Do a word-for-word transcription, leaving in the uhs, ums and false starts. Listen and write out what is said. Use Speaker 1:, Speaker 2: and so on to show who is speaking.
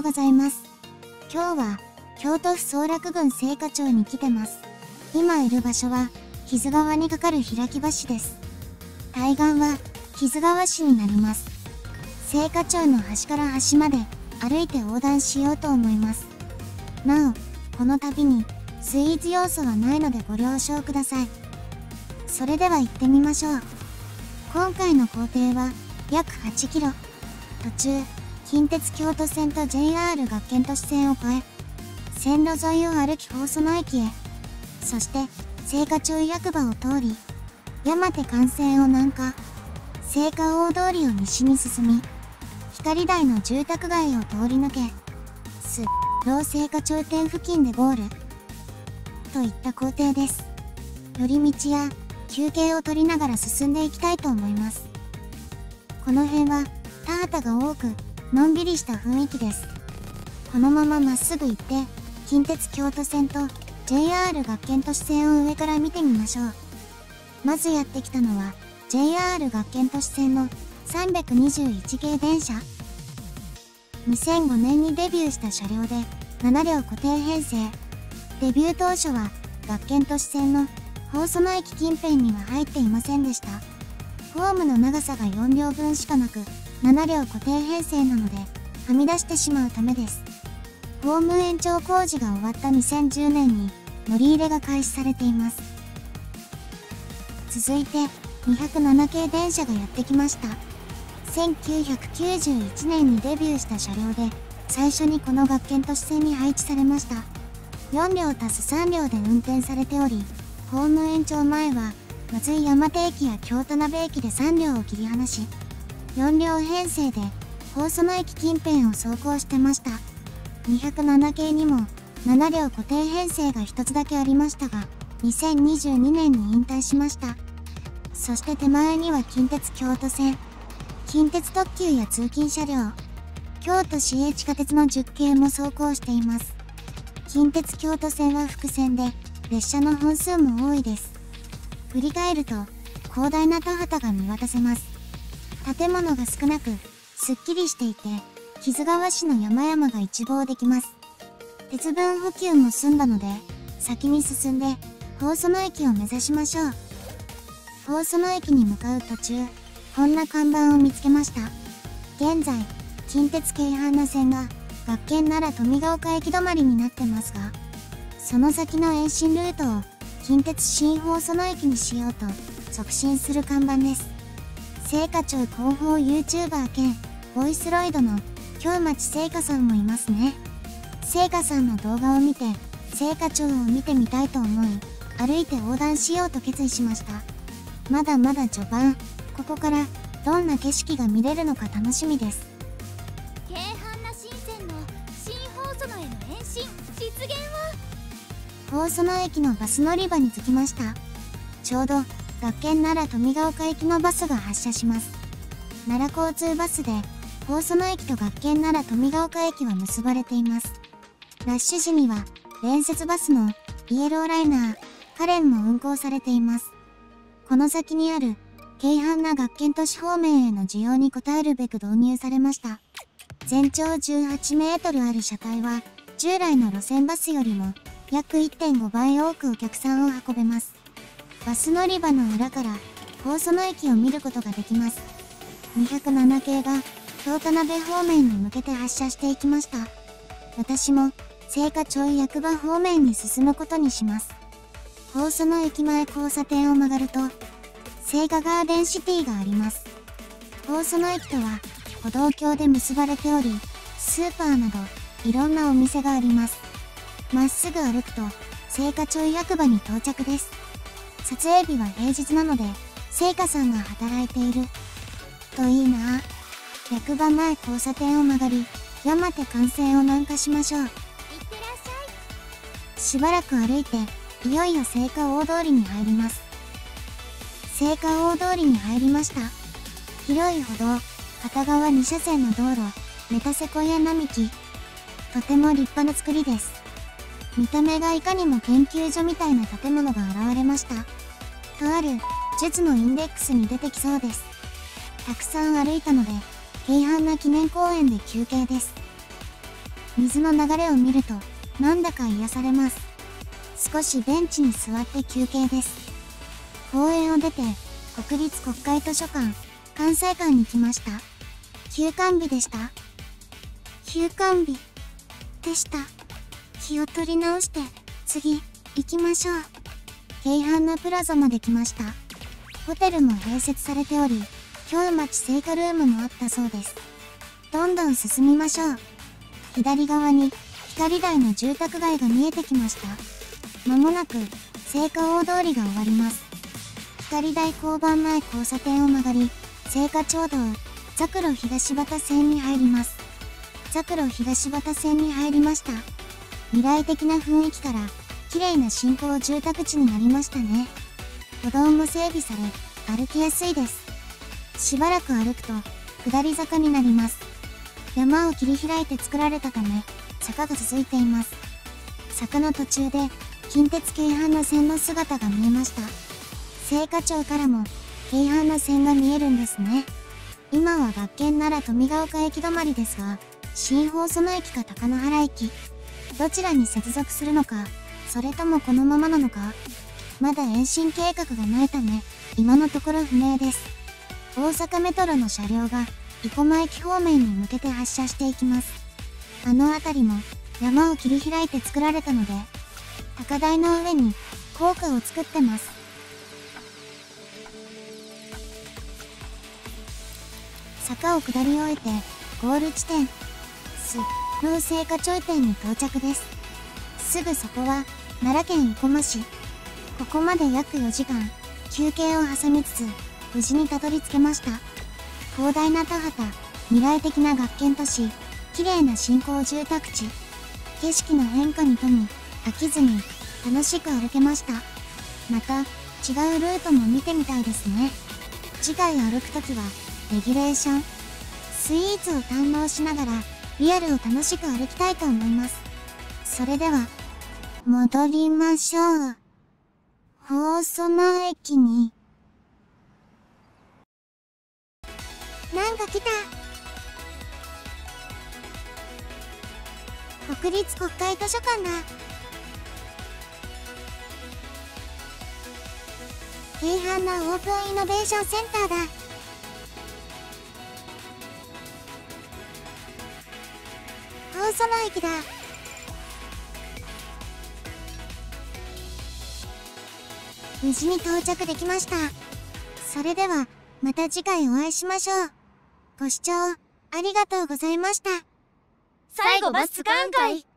Speaker 1: うございます。今日は京都府総楽郡精華町に来てます。今いる場所は木津川に架かる開き橋です。対岸は木津川市になります。精華町の端から端まで歩いて横断しようと思います。なお、この旅にスイーツ要素はないのでご了承ください。それでは行ってみましょう。今回の行程は約はちキロ。途中、近鉄京都線と ジェイアール 学研都市線を越え、線路沿いを歩き放送の駅へ、そして精華町役場を通り、山手幹線を南下、精華大通りを西に進み、光台の住宅街を通り抜け、すっ老精華町店付近でゴールといった工程です。寄り道や休憩を取りながら進んでいきたいと思います。この辺は田畑が多くのんびりした雰囲気です。このまままっすぐ行って近鉄京都線と ジェイアール 学研都市線を上から見てみましょう。まずやってきたのは ジェイアール 学研都市線のさんびゃくにじゅういち系電車。にせんごねんにデビューした車両でななりょう固定編成。デビュー当初は学研都市線の放送の駅近辺には入っていませんでした。ホームの長さがよんりょうぶんしかなくななりょう固定編成なのではみ出してしまうためです。ホーム延長工事が終わったにせんじゅうねんに乗り入れが開始されています。続いてにひゃくなな系電車がやってきました。せんきゅうひゃくきゅうじゅういちねんにデビューした車両で最初にこの学研都市線に配置されました。よんりょう足すさんりょうで運転されており、ホーム延長前は松井山手駅や京田辺駅でさんりょうを切り離し、よんりょう編成で放送の駅近辺を走行してました。にひゃくなな系にもななりょう固定編成がひとつだけありましたが、にせんにじゅうにねんに引退しました。そして手前には近鉄京都線、近鉄特急や通勤車両、京都市営地下鉄のじゅっ系も走行しています。近鉄京都線は複線で列車の本数も多いです。振り返ると広大な田畑が見渡せます。建物が少なくすっきりしていて、木津川市の山々が一望できます。鉄分補給も済んだので先に進んで放送の駅を目指しましょう。放送の駅に向かう途中、こんな看板を見つけました。現在近鉄京阪那線が学研奈良富ヶ丘駅止まりになってますが、その先の延伸ルートを近鉄新放送の駅にしようと促進する看板です。精華町広報 YouTuber 兼ボイスロイドの京町精華さんもいますね。精華さんの動画を見て精華町を見てみたいと思い、歩いて横断しようと決意しました。まだまだ序盤、ここからどんな景色が見れるのか楽しみです。
Speaker 2: 京阪那新線の新放送のへの延伸実現
Speaker 1: 放送の駅のバス乗り場に着きました。ちょうど学研奈良富ヶ丘行きのバスが発車します。奈良交通バスで放送の駅と学研奈良富ヶ丘駅は結ばれています。ラッシュ時には連接バスのイエローライナーカレンも運行されています。この先にある京阪那学研都市方面への需要に応えるべく導入されました。全長じゅうはちメートルある車体は従来の路線バスよりも約 いってんご 倍多くお客さんを運べます。バス乗り場の裏から放送の駅を見ることができます。にひゃくなな系が京田辺方面に向けて発車していきました。私も精華町役場方面に進むことにします。放送の駅前交差点を曲がると精華ガーデンシティがあります。放送の駅とは歩道橋で結ばれており、スーパーなどいろんなお店があります。まっすぐ歩くと精華町役場に到着です。撮影日は平日なので精華さんが働いているといいな。役場前交差点を曲がり山手幹線を南下しましょう。いってらっしゃい。しばらく歩いていよいよ精華大通りに入ります。精華大通りに入りました。広い歩道、片側に車線の道路、メタセコイア並木、とても立派な作りです。見た目がいかにも研究所みたいな建物が現れました。とある術のインデックスに出てきそうです。たくさん歩いたので京阪那記念公園で休憩です。 水の流れを見るとなんだか癒されます。少しベンチに座って休憩です。公園を出て国立国会図書館関西館に来ました。休館日でした。休館日でした。気を取り直して次行きましょう。京阪のプラザまで来ました。ホテルも併設されており、京町聖火ルームもあったそうです。どんどん進みましょう。左側に光台の住宅街が見えてきました。まもなく聖火大通りが終わります。光台交番前交差点を曲がり、聖火町道ザクロ東畑線に入ります。ザクロ東畑線に入りました。未来的な雰囲気から綺麗な新興住宅地になりましたね。歩道も整備され歩きやすいです。しばらく歩くと下り坂になります。山を切り開いて作られたため坂が続いています。坂の途中で近鉄京阪の線の姿が見えました。聖火町からも京阪の線が見えるんですね。今は学研奈良富ヶ丘駅止まりですが、新放園駅か高野原駅、どちらに接続するのか、それともこのままなのか、まだ延伸計画がないため今のところ不明です。大阪メトロの車両が生駒駅方面に向けて発車していきます。あの辺りも山を切り開いて作られたので、高台の上に高架を作ってます。坂を下り終えてゴール地点スロー聖火町店に到着です。すぐそこは奈良県生駒市。ここまで約よじかん休憩を挟みつつ無事にたどり着けました。広大な田畑、未来的な学研都市、綺麗な新興住宅地、景色の変化に富み飽きずに楽しく歩けました。また違うルートも見てみたいですね。次回歩くときはレギュレーションスイーツを堪能しながらリアルを楽しく歩きたいと思います。それでは戻りましょう。放園駅に。なんか来た。国立国会図書館だ。京阪のオープンイノベーションセンターだ。放園駅だ。無事に到着できました。それではまた次回お会いしましょう。ご視聴ありがとうございました。
Speaker 2: 最後バス使うんかい。